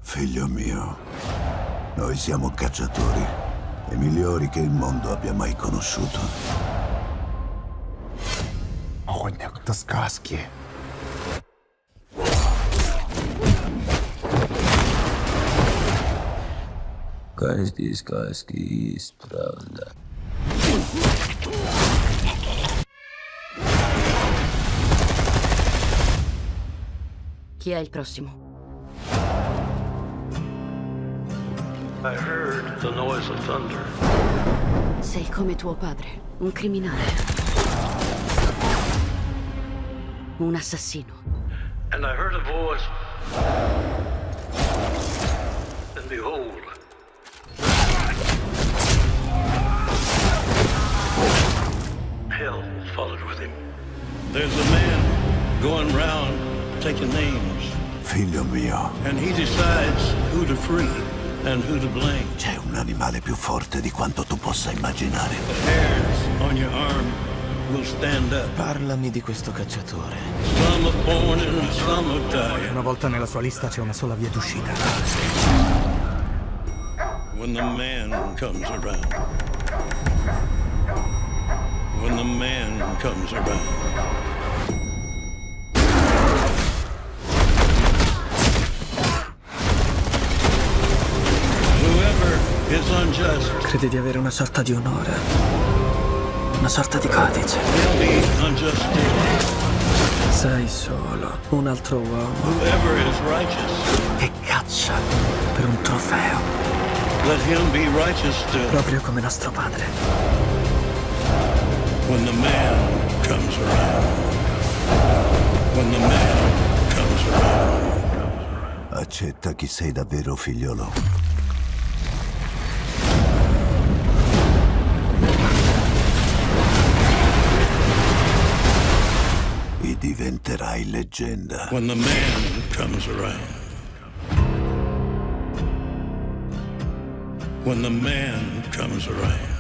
Figlio mio, noi siamo cacciatori, i migliori che il mondo abbia mai conosciuto. Охотник, это сказки. Каждый сказки есть правда. Chi è il prossimo? I heard the noise of thunder. Sei come tuo padre, un criminale. Un assassino. And I heard a voice. And behold, hell followed with him. There's a man going round taking names. Figlio mio, And he decides who to free and who to blame. c'è un animale più forte di quanto tu possa immaginare. The hairs on your arm will stand up. Parlami di questo cacciatore. Some are born and some are dying. Una volta nella sua lista c'è una sola via d'uscita. When the man comes around. When the man comes around. Whoever is unjust, Credi di avere una sorta di onore. Una sorta di codice. will be unjust still. Sei solo un altro uomo Whoever is righteous, che caccia per un trofeo. let him be righteous still. Proprio come nostro padre. When the man comes around. When the man comes around. Accetta chi sei davvero, figliolo. E diventerai leggenda. When the man comes around. When the man comes around.